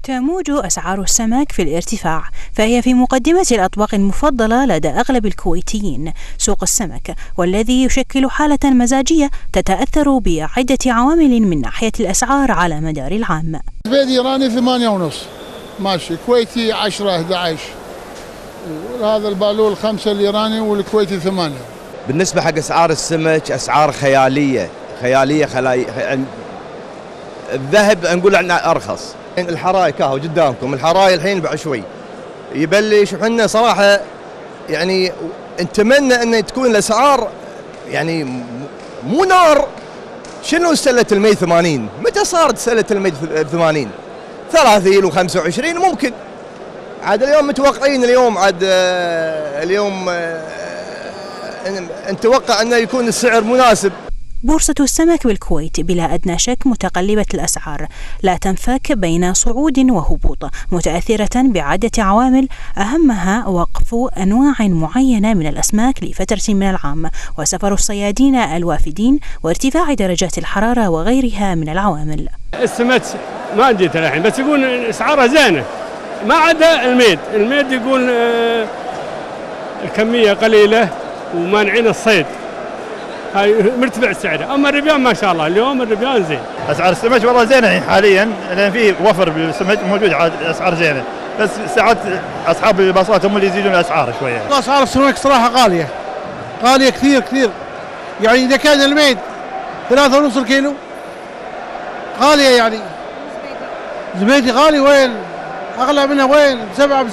تموج أسعار السمك في الارتفاع، فهي في مقدمة الأطباق المفضلة لدى أغلب الكويتيين. سوق السمك والذي يشكل حالة مزاجية تتأثر بعدة عوامل من ناحية الأسعار على مدار العام. زبيدي إيراني 8.5 ماشي، كويتي 10 11، وهذا البالول 5 الإيراني والكويتي 8. بالنسبة حق أسعار السمك أسعار خيالية. الذهب نقول عنه أرخص. الحراي كاهو قدامكم، الحراي الحين بعد شوي يبلش، وحنا صراحة يعني نتمنى أن تكون الأسعار يعني مو نار. شنو سلة المي 80؟ متى صارت سلة المي 80؟ 30 و25 ممكن. عاد اليوم متوقعين اليوم نتوقع أنه يكون السعر مناسب. بورصة السمك بالكويت بلا أدنى شك متقلبة الأسعار، لا تنفك بين صعود وهبوط، متأثرة بعدة عوامل أهمها وقف أنواع معينة من الأسماك لفترة من العام، وسفر الصيادين الوافدين، وارتفاع درجات الحرارة وغيرها من العوامل. السمك ما جيت الحين، بس يقول أسعارها زينة ما عدا الميد يقول الكمية قليلة ومانعين الصيد، هاي مرتفع سعره. اما الربيان ما شاء الله اليوم الربيان زين. اسعار السمك والله زينه الحين حاليا، لان في وفر بالسمك موجود، اسعار زينه، بس ساعات اصحاب الباصات هم اللي يزيدون الاسعار شويه. اسعار السمك صراحه غاليه كثير، يعني اذا كان الميد 3.5 الكيلو غاليه، يعني زبيدي غالي، وين اغلى منها؟ وين 7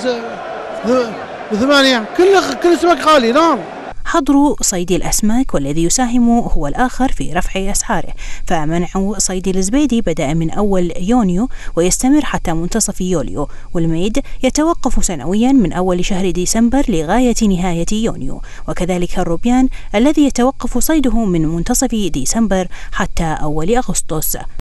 ب8، كل سمك غالي نار. حظر صيد الأسماك والذي يساهم هو الآخر في رفع أسعاره، فمنع صيد الزبيدي بدأ من أول يونيو ويستمر حتى منتصف يوليو، والميد يتوقف سنويا من أول شهر ديسمبر لغاية نهاية يونيو، وكذلك الروبيان الذي يتوقف صيده من منتصف ديسمبر حتى أول أغسطس.